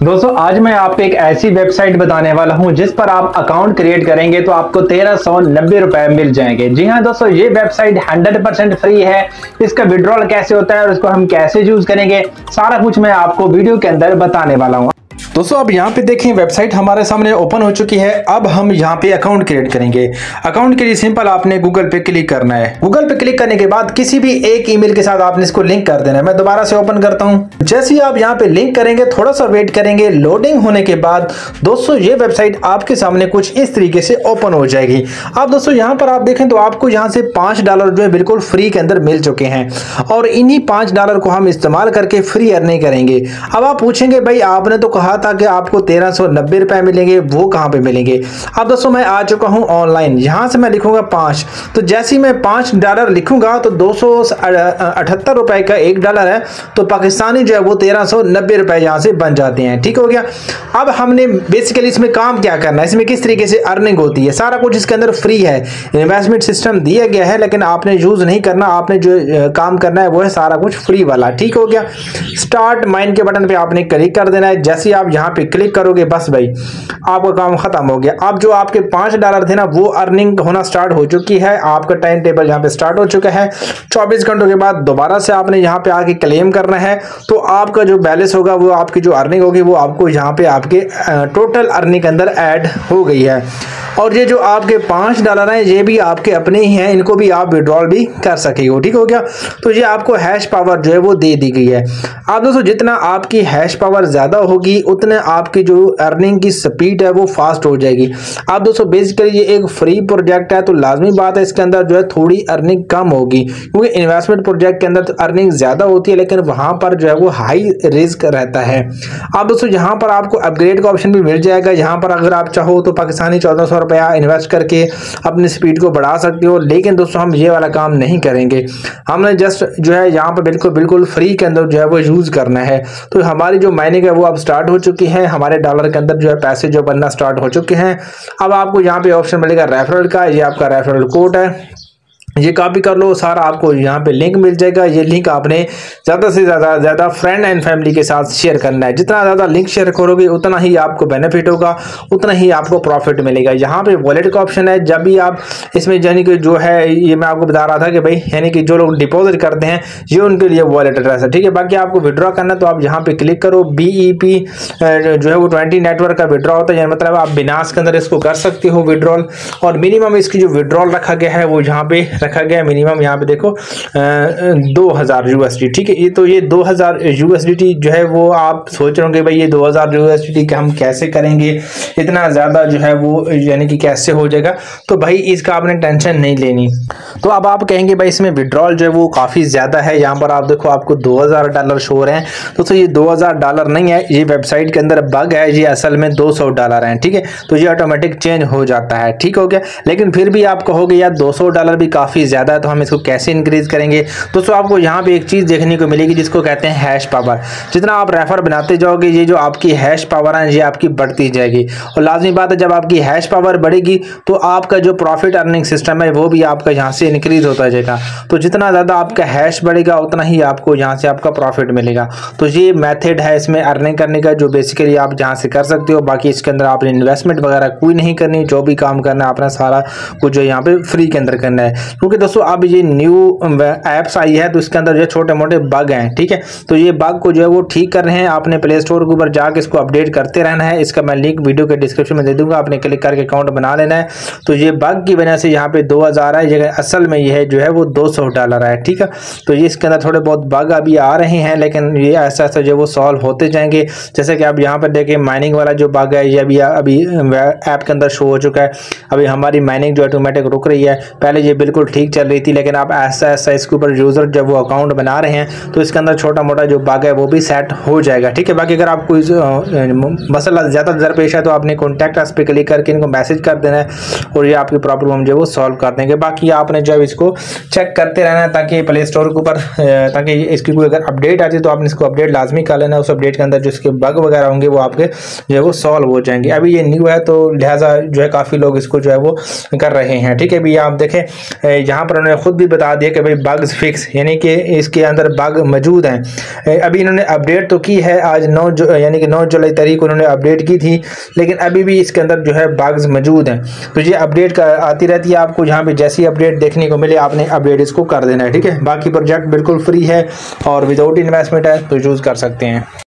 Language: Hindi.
दोस्तों आज मैं आपको एक ऐसी वेबसाइट बताने वाला हूं जिस पर आप अकाउंट क्रिएट करेंगे तो आपको 1390 रुपए मिल जाएंगे। जी हां दोस्तों, ये वेबसाइट 100% फ्री है। इसका विड्रॉल कैसे होता है और इसको हम कैसे यूज करेंगे, सारा कुछ मैं आपको वीडियो के अंदर बताने वाला हूं। दोस्तों अब यहाँ पे देखें, वेबसाइट हमारे सामने ओपन हो चुकी है। अब हम यहाँ पे अकाउंट क्रिएट करेंगे। अकाउंट के लिए सिंपल आपने गूगल पे क्लिक करना है। गूगल पे क्लिक करने के बाद किसी भी एक ईमेल के साथ आपने इसको लिंक कर देना है। मैं दोबारा से ओपन करता हूँ। जैसे ही आप यहाँ पे लिंक करेंगे, थोड़ा सा वेट करेंगे। लोडिंग होने के बाद दोस्तों ये वेबसाइट आपके सामने कुछ इस तरीके से ओपन हो जाएगी। अब दोस्तों यहाँ पर आप देखें तो आपको यहाँ से $5 जो है बिल्कुल फ्री के अंदर मिल चुके हैं और इन्हीं $5 को हम इस्तेमाल करके फ्री अर्निंग करेंगे। अब आप पूछेंगे भाई आपने तो कहा था कि आपको 1390 रुपए मिलेंगे, वो कहां पे मिलेंगे। अब दोस्तों मैं आ चुका हूं ऑनलाइन। यहां से मैं लिखूंगा 5, तो जैसे ही मैं $5 लिखूंगा तो 278 रुपए का $1 है, तो पाकिस्तानी जो है वो 1390 रुपए यहां से बन जाते हैं। ठीक हो गया। अब हमने बेसिकली इसमें काम क्या करना है, इसमें किस तरीके से अर्निंग होती है, सारा कुछ इसके अंदर फ्री है। इन्वेस्टमेंट सिस्टम दिया गया है लेकिन आपने यूज नहीं करना। आपने जो काम करना है वो है सारा कुछ फ्री वाला। ठीक हो गया। स्टार्ट माइन के बटन पे आपने क्लिक कर देना है। जैसे आप यहाँ पे क्लिक करोगे बस भाई आपका काम खत्म हो गया। अब जो आपके $5 थे ना वो अर्निंग होना स्टार्ट हो चुकी है। आपका टाइम टेबल यहाँ पे स्टार्ट हो चुका है। 24 घंटों के बाद दोबारा से आपने यहाँ पे आके क्लेम करना है, तो आपका जो बैलेंस होगा वो आपकी जो अर्निंग होगी वो आपको यहाँ पे आपके टोटल अर्निंग के अंदर ऐड हो गई है। और ये जो आपके $5 हैं ये भी आपके अपने ही हैं, इनको भी आप विड्रॉल भी कर सकेंगे। ठीक हो गया। तो ये आपको हैश पावर जो है वो दे दी गई है। आप दोस्तों जितना आपकी हैश पावर ज्यादा होगी उतने आपकी जो अर्निंग की स्पीड है वो फास्ट हो जाएगी। आप दोस्तों बेसिकली ये एक फ्री प्रोजेक्ट है तो लाजमी बात है इसके अंदर जो है थोड़ी अर्निंग कम होगी, क्योंकि इन्वेस्टमेंट प्रोजेक्ट के अंदर तो अर्निंग ज्यादा होती है लेकिन वहां पर जो है वो हाई रिस्क रहता है। आप दोस्तों यहाँ पर आपको अपग्रेड का ऑप्शन भी मिल जाएगा। यहाँ पर अगर आप चाहो तो पाकिस्तानी 1400 रुपया इन्वेस्ट करके अपनी स्पीड को बढ़ा सकते हो, लेकिन दोस्तों हम ये वाला काम नहीं करेंगे। हमने जस्ट जो है यहाँ पर बिल्कुल फ्री के अंदर जो है वो यूज करना है। तो हमारी जो माइनिंग है वो अब स्टार्ट हो चुकी है। हमारे डॉलर के अंदर जो है पैसे जो बनना स्टार्ट हो चुके हैं। अब आपको यहाँ पे ऑप्शन मिलेगा रेफरल का। ये आपका रेफरल कोड है, ये कॉपी कर लो। सारा आपको यहाँ पे लिंक मिल जाएगा। ये लिंक आपने ज़्यादा से ज़्यादा फ्रेंड एंड फैमिली के साथ शेयर करना है। जितना ज़्यादा लिंक शेयर करोगे उतना ही आपको बेनिफिट होगा, उतना ही आपको प्रॉफिट मिलेगा। यहाँ पे वॉलेट का ऑप्शन है। जब भी आप इसमें यानी कि जो है ये मैं आपको बता रहा था कि भाई यानी कि जो लोग डिपॉजिट करते हैं ये उनके लिए वॉलेट एड्रेस है। ठीक है। बाकी आपको विड्रॉ करना है तो आप यहाँ पे क्लिक करो। BEP जो है वो 20 नेटवर्क का विड्रॉ होता है, यानी मतलब आप बिनास के अंदर इसको कर सकते हो विड्रॉल। और मिनिमम इसकी जो विड्रॉल रखा गया है वो यहाँ पे रखा गया मिनिमम, यहाँ पे देखो 2000 USD। ठीक है। ये तो ये 2000 USD जो है वो आप सोच रहे होंगे भाई ये 2000 USD का हम कैसे करेंगे, इतना ज्यादा जो है वो यानी कि कैसे हो जाएगा। तो भाई इसका आपने टेंशन नहीं लेनी। तो अब आप कहेंगे भाई इसमें विड्रॉल जो है वो काफी ज्यादा है। यहाँ पर आप देखो आपको $2000 शो हो रहे हैं। दोस्तों ये $2000 नहीं है, ये वेबसाइट के अंदर बग है। ये असल में $200 है। ठीक है। तो ये ऑटोमेटिक चेंज हो जाता है। ठीक हो गया। लेकिन फिर भी आप कहोगे यार $200 भी काफी ज्यादा है, तो हम इसको कैसे इंक्रीज करेंगे। दोस्तों आपको यहाँ पे एक चीज देखने को मिलेगी जिसको कहते हैं हैश पावर। जितना आप रेफर बनाते जाओगे ये जो आपकी हैश पावर है ये आपकी बढ़ती जाएगी। और लाजमी बात है जब आपकी हैश पावर बढ़ेगी तो आपका जो प्रॉफिट अर्निंग सिस्टम है वो भी आपका यहाँ से इंक्रीज होता जाएगा। तो जितना ज्यादा आपका हैश बढ़ेगा उतना ही आपको यहाँ से आपका प्रॉफिट मिलेगा। तो ये मेथड है इसमें अर्निंग करने का जो बेसिकली आप यहाँ से कर सकते हो। बाकी इसके अंदर आपने इन्वेस्टमेंट वगैरह कोई नहीं करनी, जो भी काम करना है अपना सारा कुछ जो यहाँ पे फ्री के अंदर करना है। क्योंकि दोस्तों अब ये न्यू ऐप्स आई है तो इसके अंदर जो छोटे मोटे बग हैं। ठीक है। तो ये बग को जो है वो ठीक कर रहे हैं। आपने प्ले स्टोर के ऊपर जाकर इसको अपडेट करते रहना है। इसका मैं लिंक वीडियो के डिस्क्रिप्शन में दे दूंगा, आपने क्लिक करके अकाउंट बना लेना है। तो ये बग की वजह से यहाँ पे 2000 है, ये असल में ये है जो है वो $200 है। ठीक है। तो ये इसके अंदर थोड़े बहुत बग अभी आ रहे हैं लेकिन ये ऐसा ऐसा जो वो सॉल्व होते जाएंगे। जैसे कि आप यहाँ पर देखें माइनिंग वाला जो बग है ये अभी ऐप के अंदर शो हो चुका है। अभी हमारी माइनिंग जो ऑटोमेटिक रुक रही है। पहले ये बिल्कुल ठीक चल रही थी लेकिन आप ऐसा इसके ऊपर यूजर जब वो अकाउंट बना रहे हैं तो इसके अंदर छोटा मोटा जो बग है वो भी सेट हो जाएगा। ठीक है। बाकी अगर आप कोई मसला ज़्यादा दरपेश है तो आपने कॉन्टैक्ट अस पे क्लिक करके इनको मैसेज कर देना है और ये आपकी प्रॉब्लम हम जो वो सॉल्व कर देंगे। बाकी आपने जब इसको चेक करते रहना है ताकि प्ले स्टोर के ऊपर ताकि इसकी कोई अगर अपडेट आती है तो आपने इसको अपडेट लाजमी कर लेना। उस अपडेट के अंदर जो इसके बग वगैरह होंगे वो आपके जो है वो सॉल्व हो जाएंगे। अभी ये न्यू है तो लिहाजा जो है काफ़ी लोग इसको जो है वो कर रहे हैं। ठीक है। अभी आप देखें यहाँ पर उन्होंने खुद भी बता दिया कि भाई बग्स फिक्स, यानी कि इसके अंदर बग मौजूद हैं। अभी इन्होंने अपडेट तो की है, आज 9 यानी कि 9 जुलाई तारीख उन्होंने अपडेट की थी, लेकिन अभी भी इसके अंदर जो है बग्स मौजूद हैं। तो ये अपडेट आती रहती है आपको, जहाँ पे जैसी अपडेट देखने को मिले आपने अपडेट इसको कर देना है, ठीक है। बाकी प्रोजेक्ट बिल्कुल फ्री है और विदाउट इन्वेस्टमेंट है, तो यूज़ कर सकते हैं।